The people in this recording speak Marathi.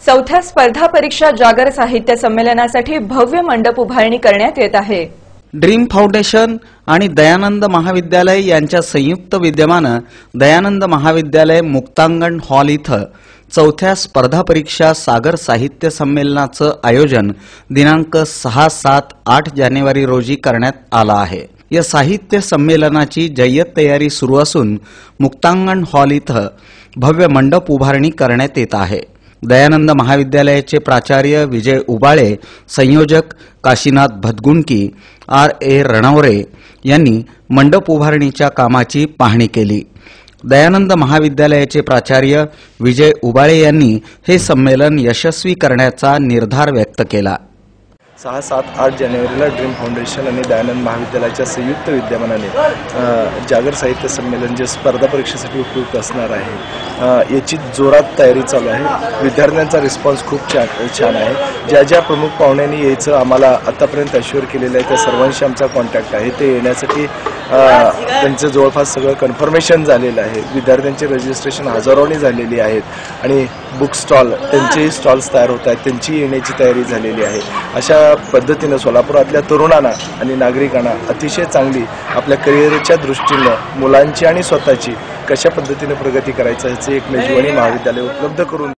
चौथ्या स्पर्धा परीक्षा जागर साहित्य संमेलनासाठी भव्य मंडप उभारणी करण्यात येत आहे। ड्रीम फाउंडेशन आणि दयानंद महाविद्यालय यांच्या संयुक्त विद्यमाने दयानंद महाविद्यालय मुक्तांगण हॉल इथं चौथ्या स्पर्धा परीक्षा सागर साहित्य संमेलनाचं आयोजन दिनांक 6, 7, 8 जानेवारी रोजी करण्यात आलं आहे। या साहित्य संमेलनाची जय्यत तयारी सुरू असून मुक्तांगण हॉल इथं भव्य मंडप उभारणी करण्यात येत आहे। दयानंद महाविद्यालयाचे प्राचार्य विजय उबाळे, संयोजक काशीनाथ भदगुंडकी, R.A. रणवरे यांनी मंडप उभारणीच्या कामाची पाहणी केली। दयानंद महाविद्यालयाचे प्राचार्य विजय उबाळे यांनी हे संमेलन यशस्वी करण्याचा निर्धार व्यक्त केला। 6, 7, 8 जानेवारीला ड्रीम फाउंडेशन आणि दयानंद महाविद्यालयाच्या संयुक्त विद्यमानाने जागर साहित्य संमेलन जे स्पर्धा परीक्षेसाठी उपयुक्त असणार आहे याची जोरात तयारी चालू आहे। विद्यार्थ्यांचा रिस्पॉन्स खूप छान आहे। ज्या प्रमुख पाहुण्यांनी यायचं आम्हाला आतापर्यंत अश्युअर केलेलं आहे त्या सर्वांशी आमचा कॉन्टॅक्ट आहे। ते येण्यासाठी त्यांचं जवळपास सगळं कन्फर्मेशन झालेलं आहे। विद्यार्थ्यांचे रजिस्ट्रेशन हजारोनी झालेली आहेत आणि बुक स्टॉल त्यांचेही स्टॉल्स तयार होत आहेत, त्यांची येण्याची तयारी झालेली आहे। अशा पद्धतीने सोलापुरातल्या तरुणांना आणि नागरिकांना अतिशय चांगली आपल्या करिअरच्या दृष्टीने मुलांची आणि स्वतःची कशा पद्धतीने प्रगती करायचं याचे एक मेजवानी महाविद्यालय उपलब्ध करून